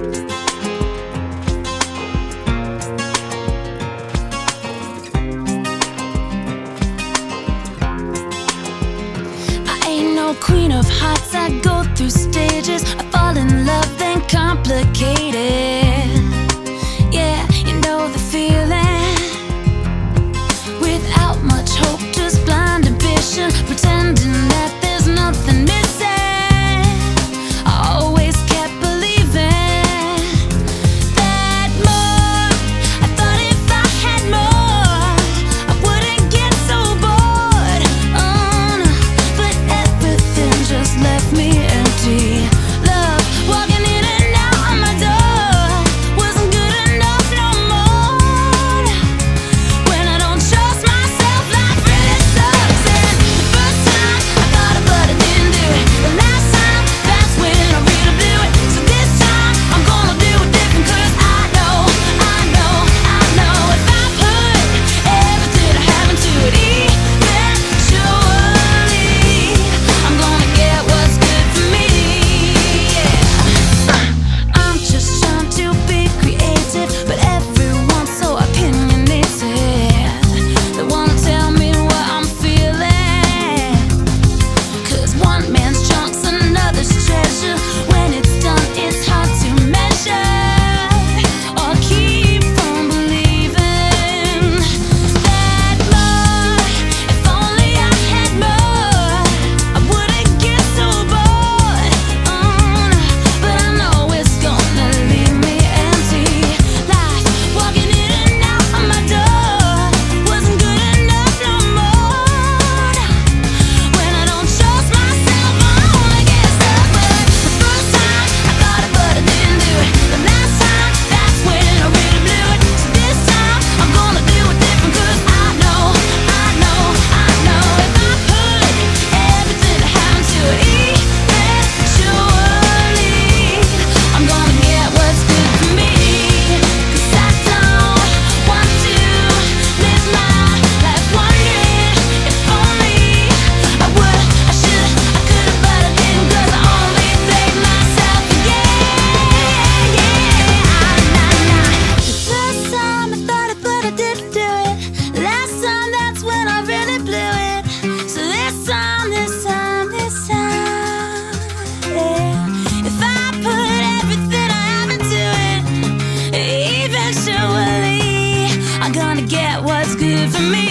Queen of hearts, I go through stages. I fall in love, then complicated. Yeah, you know the feeling. Without much hope, just blind ambition, pretending that there's nothing missing. I always kept believing that more. I thought if I had more, I wouldn't get so bored. Oh no, but everything just left me empty. Love walking in and out of my door wasn't good enough no more. When I don't trust myself, life really sucks. And the first time I thought it, but I didn't do it. The last time, that's when I really blew it. So this time I'm gonna do it different, 'cause I know if I put everything I have into it, eventually I'm gonna get what's good for me. Yeah. I'm just trying to be creative, but everyone's so opinionated. They wanna tell me what I'm feeling, 'cause one man's junk's another's treasure. When it's done, it's hard to measure or keep from believing that more. If only I had more, I wouldn't get so bored. But I know it's gonna leave me empty. Life walking in and out of my door wasn't good enough no more. When I don't trust myself, I only get stuck. But the first time I thought it, but I didn't do it. The last time, that's when I really blew it. So this time I'm gonna do it different, 'cause I know if I put everything I have into it, eventually I'm gonna get what's good for me. 'Cause I don't want to live my life wondering if only I would, I should, I could've, but I didn't, 'cause I only blame myself. Yeah. The first time I thought it, but I didn't do it. Last time, that's when I really blew it. So this time, yeah. If I put everything I have into it, eventually I'm gonna get what's good for me.